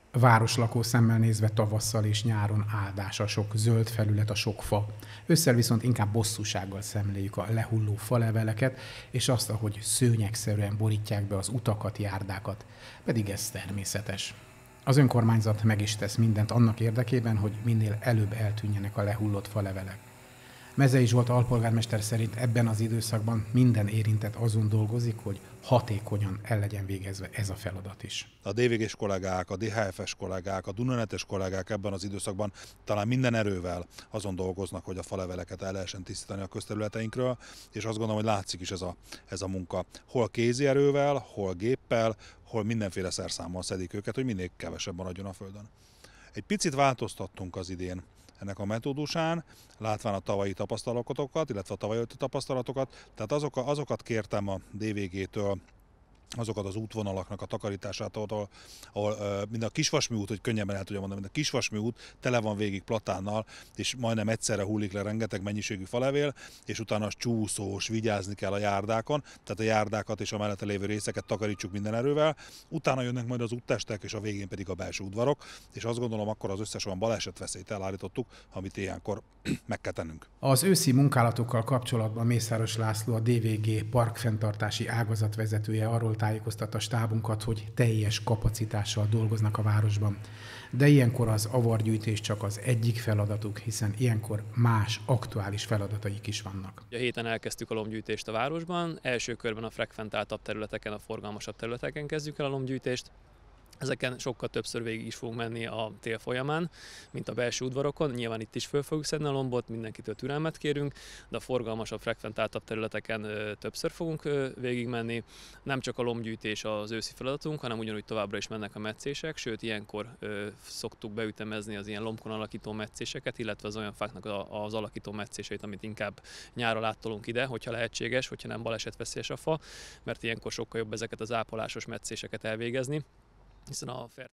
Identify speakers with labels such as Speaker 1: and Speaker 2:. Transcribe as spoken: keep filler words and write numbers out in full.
Speaker 1: Városlakó szemmel nézve tavasszal és nyáron áldás a sok zöld felület, a sok fa. Ősszel viszont inkább bosszúsággal szemléljük a lehulló faleveleket, és azt, ahogy szőnyegszerűen borítják be az utakat, járdákat. Pedig ez természetes. Az önkormányzat meg is tesz mindent annak érdekében, hogy minél előbb eltűnjenek a lehullott falevelek. Mezei Zsolt alpolgármester szerint ebben az időszakban minden érintett azon dolgozik, hogy hatékonyan el legyen végezve ez a feladat is.
Speaker 2: A dé vé gés kollégák, a dé há ef es kollégák, a Dunanetes kollégák ebben az időszakban talán minden erővel azon dolgoznak, hogy a faleveleket el lehessen tisztítani a közterületeinkről, és azt gondolom, hogy látszik is ez a, ez a munka. Hol kézi erővel, hol géppel, hol mindenféle szerszámmal szedik őket, hogy minél kevesebb maradjon a földön. Egy picit változtattunk az idén ennek a metódusán, látván a tavalyi tapasztalatokat, illetve a tavalyi előtti tapasztalatokat, tehát azok, azokat kértem a dé vé gé-től, azokat az útvonalaknak a takarítását, ahol, ahol mind a Kisvasmi út, hogy könnyebben el tudjam mondani, mind a Kisvasmi út tele van végig platánnal, és majdnem egyszerre hullik le rengeteg mennyiségű falevél, és utána az csúszós, vigyázni kell a járdákon, tehát a járdákat és a mellette lévő részeket takarítsuk minden erővel, utána jönnek majd az úttestek, és a végén pedig a belső udvarok, és azt gondolom, akkor az összes olyan balesetveszélyt elállítottuk, amit ilyenkor meg kell tennünk.
Speaker 1: Az őszi munkálatokkal kapcsolatban Mészáros László, a dé vé gé parkfenntartási ágazat vezetője arról tájékoztatta a stábunkat, hogy teljes kapacitással dolgoznak a városban. De ilyenkor az avargyűjtés csak az egyik feladatuk, hiszen ilyenkor más aktuális feladataik is vannak.
Speaker 3: A héten elkezdtük a lombgyűjtést a városban, első körben a frekventáltabb területeken, a forgalmasabb területeken kezdjük el a lombgyűjtést. Ezeken sokkal többször végig is fogunk menni a tél folyamán, mint a belső udvarokon. Nyilván itt is föl fogjuk szedni a lombot, mindenkitől türelmet kérünk, de a forgalmasabb, frekventáltabb területeken ö, többször fogunk ö, végigmenni. Nem csak a lombgyűjtés az őszi feladatunk, hanem ugyanúgy továbbra is mennek a metszések, sőt ilyenkor ö, szoktuk beütemezni az ilyen lombkon alakító metszéseket, illetve az olyan fáknak a, az alakító metszéseit, amit inkább nyáron áttolunk ide, hogyha lehetséges, hogyha nem balesetveszélyes a fa, mert ilyenkor sokkal jobb ezeket az ápolásos metszéseket elvégezni, hiszen a